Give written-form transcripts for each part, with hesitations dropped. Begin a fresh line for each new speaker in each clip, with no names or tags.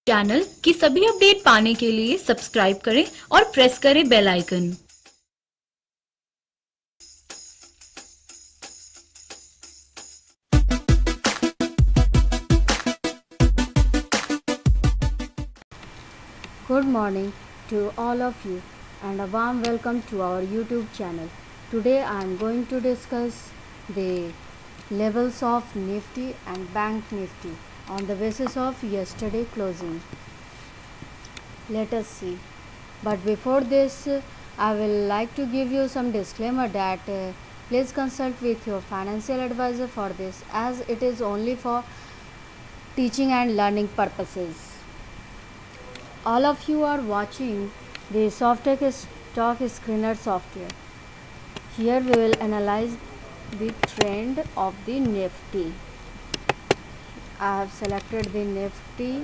Channel की सभी update पाने के लिए सब्सक्राइब करें और प्रेस करें bell icon.
Good morning to all of you and a warm welcome to our YouTube channel. Today I am going to discuss the levels of Nifty and Bank Nifty on the basis of yesterday closing. Let us see. But before this, I will like to give you some disclaimer that please consult with your financial advisor for this, as it is only for teaching and learning purposes. All of you are watching the Softtech stock screener software. Here we will analyze the trend of the Nifty. I have selected the Nifty.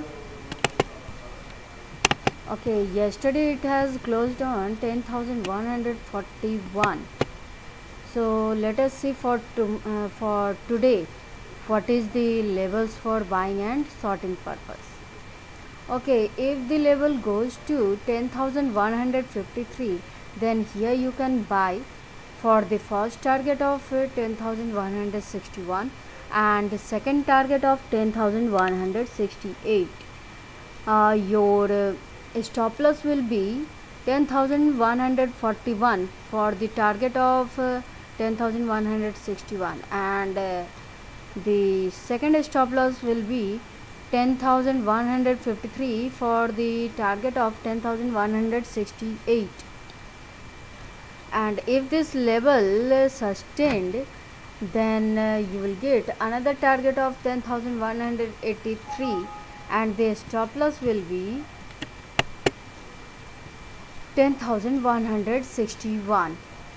Okay, yesterday it has closed on 10,141. So let us see for today what is the levels for buying and sorting purpose. Okay, if the level goes to 10,153, then here you can buy for the first target of 10,161 and the second target of 10,168. Your stop loss will be 10,141 for the target of 10,161 and the second stop loss will be 10,153 for the target of 10,168. And if this level sustained, then you will get another target of 10,183 and the stop loss will be 10,161.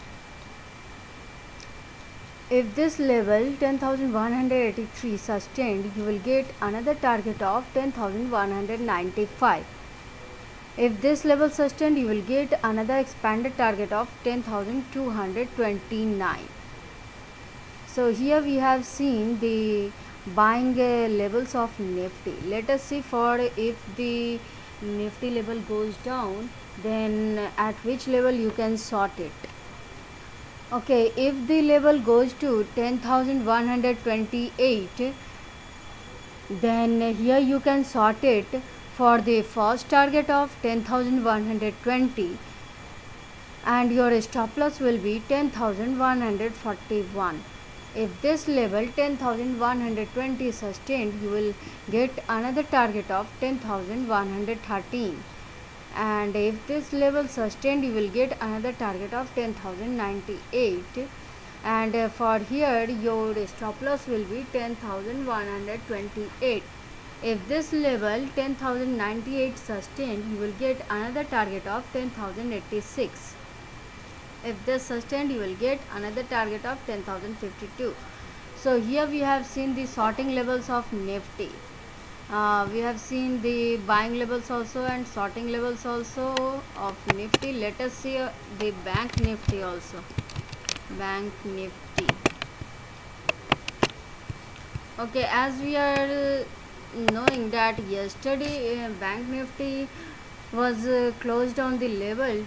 If this level 10,183 sustained, you will get another target of 10,195. If this level sustained, you will get another expanded target of 10,229. So here we have seen the buying levels of Nifty. Let us see for if the Nifty level goes down, then at which level you can sort it. Okay, if the level goes to 10,128, then here you can sort it for the first target of 10,120 and your stop loss will be 10,141. If this level 10,120 is sustained, you will get another target of 10,113. And if this level sustained, you will get another target of 10,098 and for here your stop loss will be 10,128. If this level 10,098 sustained, you will get another target of 10,086. If this sustained, you will get another target of 10,052. So here we have seen the sorting levels of Nifty. We have seen the buying levels also and sorting levels also of Nifty. Let us see the Bank Nifty also. Bank Nifty. Okay, as we are knowing that yesterday Bank Nifty was closed on the level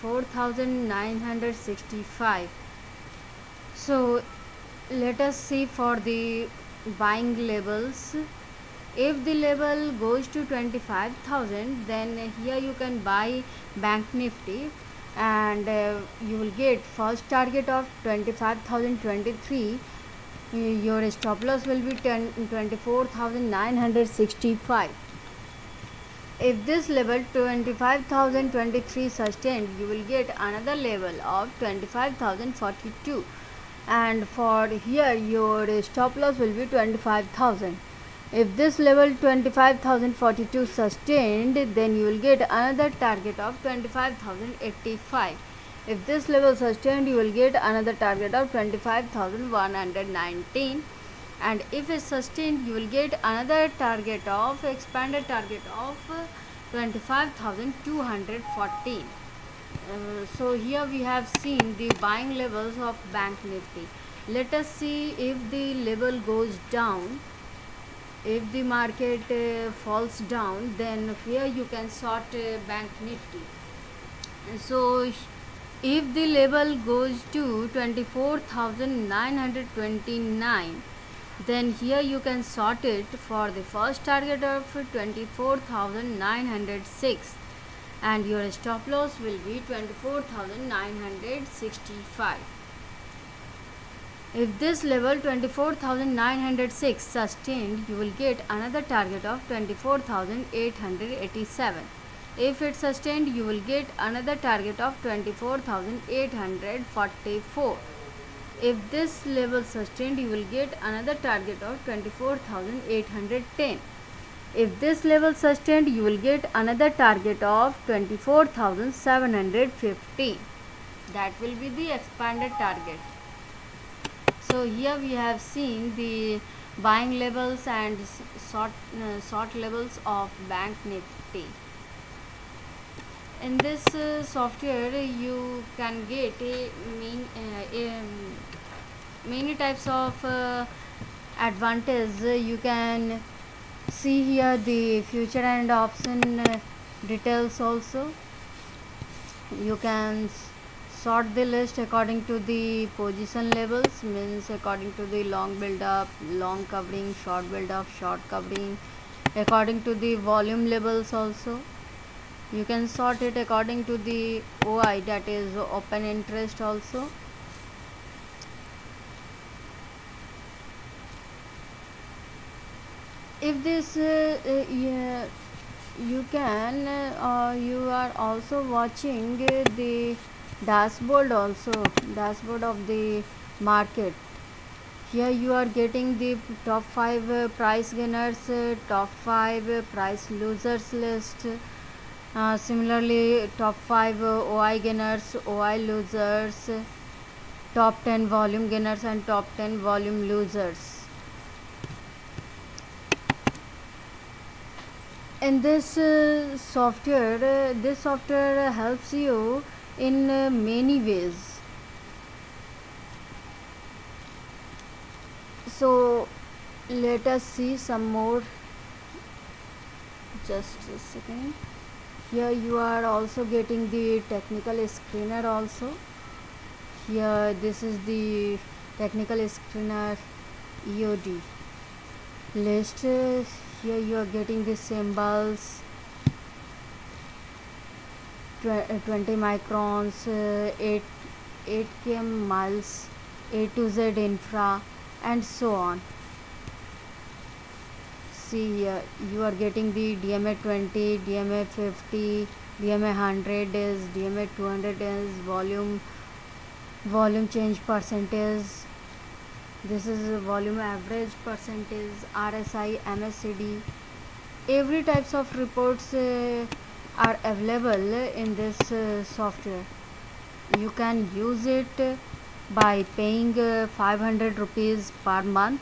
24,965. So let us see for the buying levels. If the level goes to 25,000, then here you can buy Bank Nifty and you will get first target of 25,023. Your stop loss will be 24,965. If this level 25,023 sustained, you will get another level of 25,042 and for here your stop loss will be 25,000. If this level 25,042 sustained, then you will get another target of 25,085. If this level sustained, you will get another target of 25,119 and if it sustained, you will get another target of expanded target of 25,214. So here we have seen the buying levels of Bank Nifty. Let us see if the level goes down. if the market falls down, then here you can sort bank nifty. So if the level goes to 24,929, then here you can sort it for the first target of 24,906, and your stop loss will be 24,965. If this level 24,906 sustained, you will get another target of 24,887. If it sustained, you will get another target of 24,844. If this level sustained, you will get another target of 24,810. If this level sustained, you will get another target of 24,715. That will be the expanded target. So here we have seen the buying levels and short levels of bank nifty. In this software you can get many types of advantage. You can see here the future and option details also. You can sort the list according to the position levels, means according to the long build up, long covering, short build up, short covering, according to the volume levels also. You can sort it according to the OI, that is open interest also. If this you can you are also watching the dashboard also, dashboard of the market. Here you are getting the top 5 price gainers, top 5 price losers list. Similarly, top 5 OI gainers, OI losers, top 10 volume gainers and top 10 volume losers. In this software, this software helps you in many ways. So let us see some more. Just a second. Here you are also getting the technical screener also. Here this is the technical screener EOD list. Here you are getting the symbols, 20 microns, 8 km miles, A to Z infra, and so on. See here you are getting the DMA 20, DMA 50, DMA 100 is, DMA 200 is, volume change percentage. This is volume average percentage, RSI, MACD. Every types of reports are available in this software. You can use it by paying 500 rupees per month.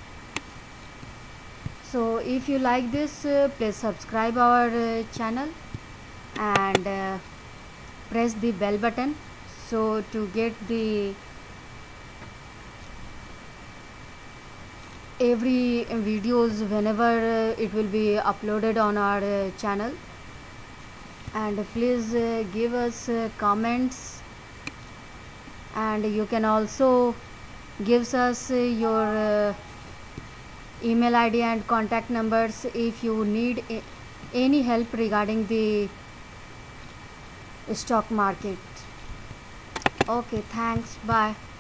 So if you like this, please subscribe our channel and press the bell button, so to get the every videos whenever it will be uploaded on our channel. And please give us comments, and you can also give us your email ID and contact numbers if you need any help regarding the stock market. Okay, thanks, bye.